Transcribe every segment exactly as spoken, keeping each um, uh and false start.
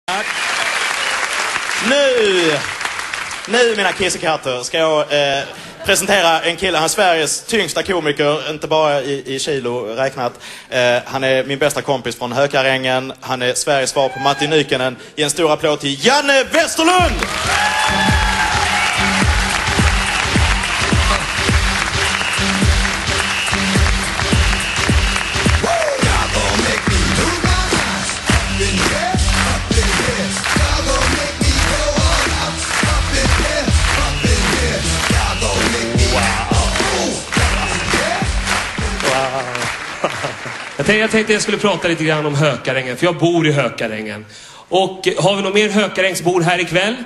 Nu, nu mina kissekatter ska jag eh, presentera en kille. Han är Sveriges tyngsta komiker, inte bara i, i kilo räknat. Eh, han är min bästa kompis från Hökarängen. Han är Sveriges svar på Matti Nykänen. Ge en stor applåd till Janne Westerlund! Jag tänkte, jag tänkte jag skulle prata lite grann om Hökarängen, för jag bor i Hökarängen. Och har vi någon mer Hökarängsbor här ikväll?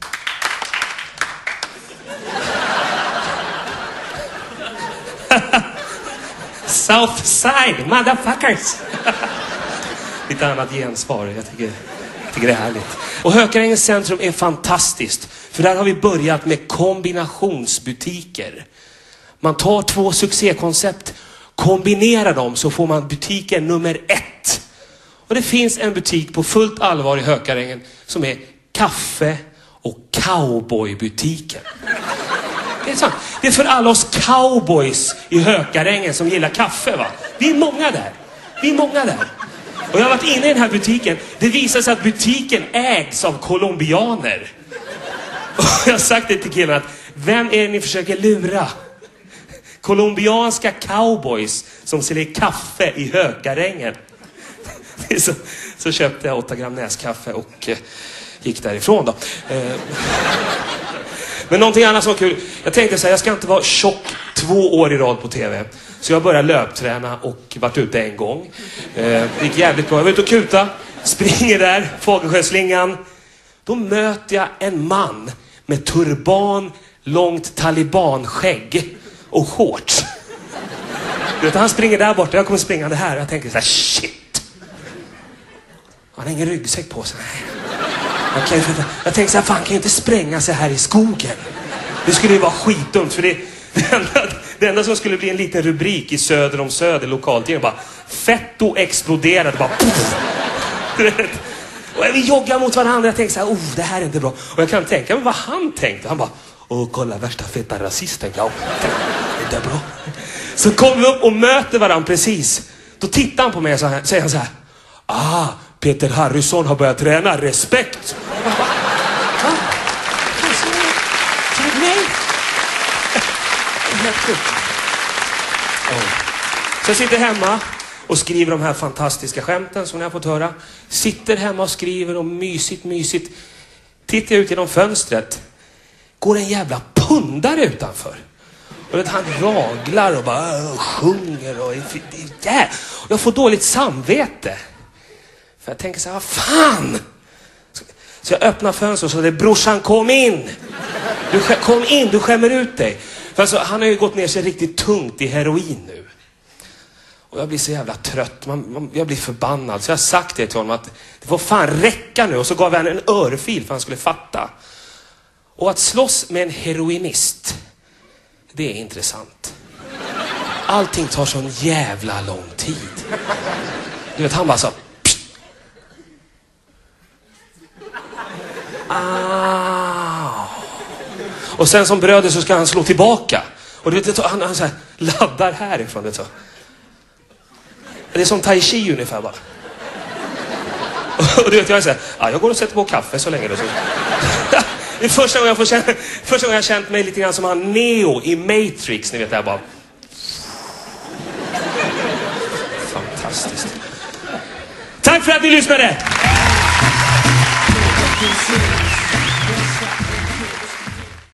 Southside, motherfuckers! Lite annat gensvar, jag tycker, jag tycker det är härligt. Och Hökarängens centrum är fantastiskt, för där har vi börjat med kombinationsbutiker. Man tar två succékoncept, kombinerar dem, så får man butiken nummer ett. Och det finns en butik på fullt allvar i Hökarängen som är kaffe- och cowboybutiken. Det är sant. Det är för alla oss cowboys i Hökarängen som gillar kaffe, va? Vi är många där. Vi är många där. Och jag har varit inne i den här butiken. Det visar sig att butiken ägs av colombianer. Och jag har sagt det till killarna att vem är det ni försöker lura? Colombianska cowboys som säljer kaffe i Hökarängen. Så, så köpte jag åtta gram näskaffe och eh, gick därifrån då. Eh, men någonting annat som var kul. Jag tänkte så här, jag ska inte vara tjock två år i rad på tv. Så jag började löpträna och varit ute en gång. Eh, det gick jävligt bra. Jag var ute och kuta, springer där, Fågelsjöslingan. Då möter jag en man med turban, långt talibanskägg och shorts. Du vet, han springer där borta, jag kommer springa det här. Jag tänker så här, shit. Han har ingen ryggsäck på sig. Jag, kan, jag tänker så här, fan, kan jag inte spränga sig här i skogen? Det skulle ju vara skitdumt, för det, det, enda, det enda som skulle bli en liten rubrik i Söder om Söder lokaltidning, bara fetto exploderade, bara puff. Du vet. Och vi joggar mot varandra, jag tänker så här, oh, det här är inte bra. Och jag kan tänka mig vad han tänkte. Han bara, åh, kolla, värsta feta rasisten. Ja, det är bra. Så kommer vi upp och möter varandra precis. Då tittar han på mig och så säger han så här, ah, Peter Harrison har börjat träna, respekt. Jag bara, va? Så det är mig. Så jag sitter hemma och skriver de här fantastiska skämten som ni har fått höra. Sitter hemma och skriver och mysigt, mysigt. Tittar jag ut genom fönstret. Går en jävla pundare utanför. Och vet, han raglar och bara och sjunger. Och, yeah. och jag får dåligt samvete. För jag tänker så här, vad fan? Så jag öppnar fönstret och så det, brorsan, kom in. Du, kom in, du skämmer ut dig. För alltså, han har ju gått ner sig riktigt tungt i heroin nu. Och jag blir så jävla trött. Man, man, jag blir förbannad. Så jag har sagt det till honom att det får fan räcka nu. Och så gav han en örfil för han skulle fatta. Och att slåss med en heroinist, det är intressant. Allting tar sån jävla lång tid. Du vet, han bara så. Ah. Och sen som bröder så ska han slå tillbaka. Och du vet, han, han så här, laddar härifrån. Det, så. Det är som tai chi ungefär bara. Och du vet, jag är så här, ah, jag går och sätter på kaffe så länge. Då, så. Det är första gången jag får känna, första gången jag känt mig lite grann som han Neo i Matrix, ni vet, jag bara. Fantastiskt. Tack för att ni lyssnade.